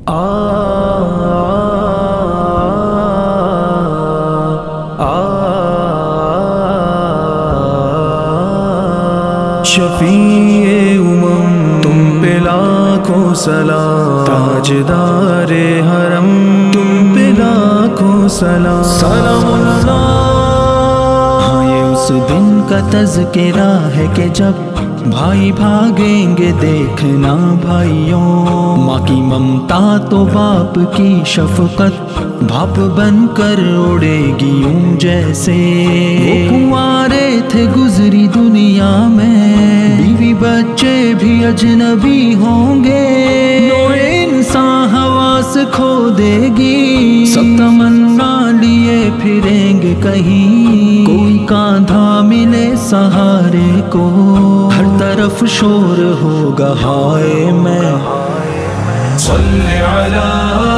شفیع امم تم پہ لاکھوں سلام، تاجدار حرم تم پہ لاکھوں سلام، سلام اللہ۔ ہاں یہ اس دن کا تذکرہ ہے کہ جب بھائی بھاگیں گے دیکھنا بھائیوں، ماں کی ممتا تو باپ کی شفقت بھاپ بن کر اڑے گی یوں جیسے وہ کنوارے تھے گزری دنیا میں، بیوی بچے بھی اجنبی ہوں گے، نوع انسان حواس کھو دے گی، سب تمنا لیے پھریں گے کہیں، کوئی کاندھا ملے سہارے کو، ہر طرف شور ہوگا ہائے میں، صلی علی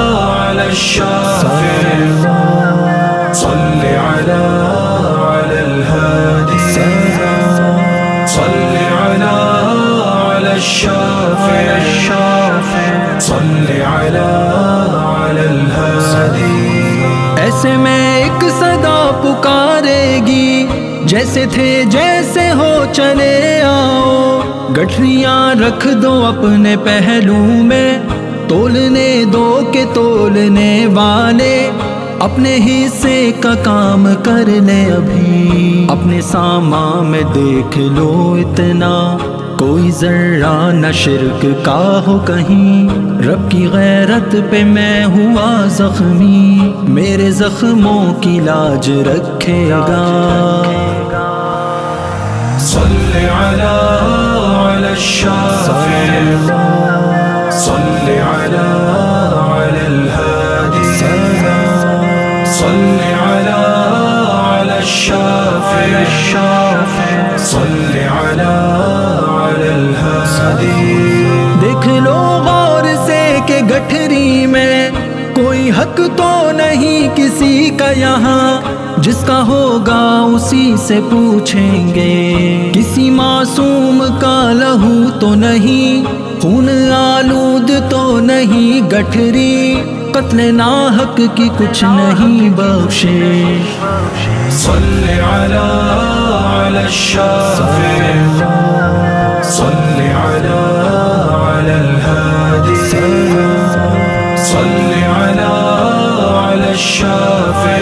الشافع، صلی علی الہادی، صلی علی الشافع، صلی علی الہادی۔ ایسے میں ایک صدا پکارے گی، جیسے تھے جیسے ہو چلے آؤ، گٹھریاں رکھ دو اپنے پہلو میں، تولنے دو کہ تولنے والے اپنے حصے کا کام کر لے، ابھی اپنے سامان میں دیکھ لو اتنا، کوئی ذرہ نہ شرک کا ہو کہیں، رب کی غیرت پہ میں ہوا زخمی، میرے زخموں کی لاج رکھے گا، صلی علی الشافع، صلی علی الہادی، صلی علی الشافع، صلی علی الہادی۔ دیکھ لو غور سے کہ گٹھری میں کوئی حق تو نہیں کسی کا یہاں، جس کا ہوگا اسی سے پوچھیں گے، کسی معصوم کا لہو تو نہیں، خون آلود تو نہیں گٹھری، قتل ناحق کی کچھ نہیں بخشے، صلی علی الشافع، صلی علی الہادی، صلی علی الشافع،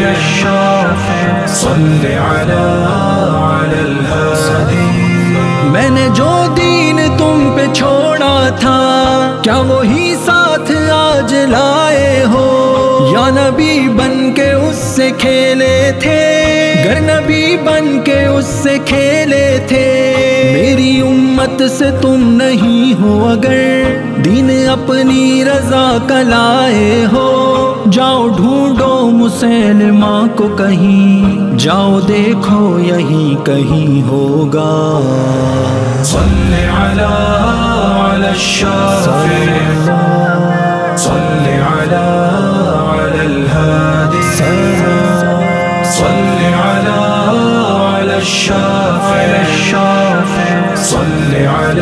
صلی علی الہادی۔ میں نے جو دین تم پہ چھوڑا تھا، کیا وہی ساتھ آج لائے ہو، یا نبی بن کے اس سے کھیلے تھے، گر نبی بن کے اس سے کھیلے تھے، میری امت سے تم نہیں ہو، اگر دین اپنی رضا کا لائے ہو، جاؤ ڈھونڈو مسلمہ کو کہیں، جاؤ دیکھو یہی کہیں ہوگا، صلی علی الشافع، صلی علی الہادی، صلی علی الشافع، صلی علی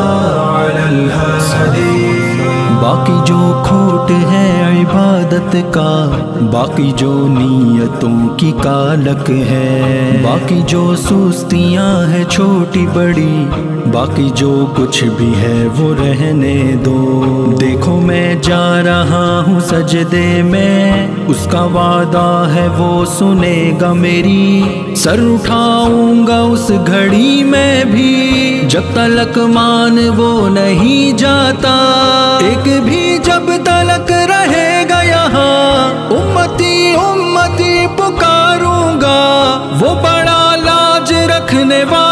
الہادی۔ باقی جو کھوٹ ہے عبادت کا، باقی جو نیتوں کی کالک ہے، باقی جو سستیاں ہیں چھوٹی بڑی، باقی جو کچھ بھی ہے وہ رہنے دو، دیکھو میں جا رہا ہوں سجدے میں، اس کا وعدہ ہے وہ سنے گا میری، سر اٹھاؤں گا اس گھڑی میں بھی، جب تلک مان وہ نہیں جاتا، ایک بھی جب تلک رہے گا یہاں، امتی امتی پکاروں گا، وہ بڑا لاج رکھنے والا